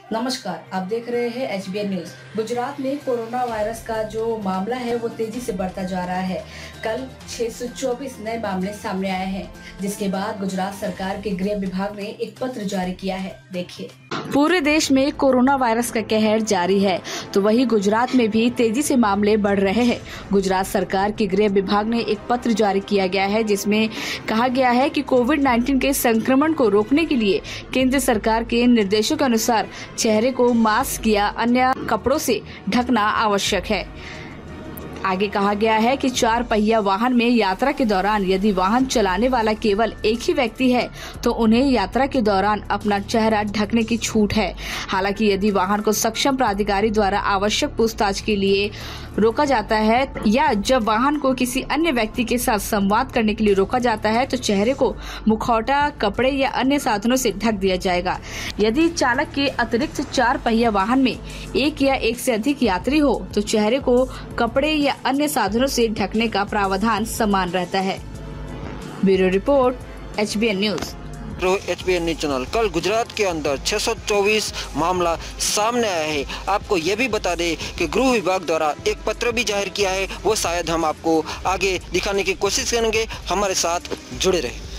नमस्कार, आप देख रहे हैं HBN न्यूज। गुजरात में कोरोना वायरस का जो मामला है वो तेजी से बढ़ता जा रहा है। कल 624 नए मामले सामने आए हैं, जिसके बाद गुजरात सरकार के गृह विभाग ने एक पत्र जारी किया है। देखिए, पूरे देश में कोरोना वायरस का कहर जारी है, तो वहीं गुजरात में भी तेजी से मामले बढ़ रहे हैं। गुजरात सरकार के गृह विभाग ने एक पत्र जारी किया गया है, जिसमें कहा गया है कि कोविड-19 के संक्रमण को रोकने के लिए केंद्र सरकार के निर्देशों के अनुसार चेहरे को मास्क या अन्य कपड़ों से ढकना आवश्यक है। आगे कहा गया है कि 4 पहिया वाहन में यात्रा के दौरान यदि वाहन चलाने वाला केवल एक ही व्यक्ति है तो उन्हें यात्रा के दौरान अपना चेहरा ढकने की छूट है। हालांकि यदि वाहन को सक्षम प्राधिकारी द्वारा आवश्यक पूछताछ के लिए रोका जाता है या जब वाहन को किसी अन्य व्यक्ति के साथ संवाद करने के लिए रोका जाता है तो चेहरे को मुखौटा, कपड़े या अन्य साधनों से ढक दिया जाएगा। यदि चालक के अतिरिक्त 4 पहिया वाहन में एक या एक से अधिक यात्री हो तो चेहरे को कपड़े या अन्य साधनों से ढकने का प्रावधान समान रहता है। Bureau report, HBN news. HBN news channel. कल गुजरात के अंदर 624 मामला सामने आया है। आपको ये भी बता दें कि गृह विभाग द्वारा एक पत्र भी जाहिर किया है, वो शायद हम आपको आगे दिखाने की कोशिश करेंगे। हमारे साथ जुड़े रहे।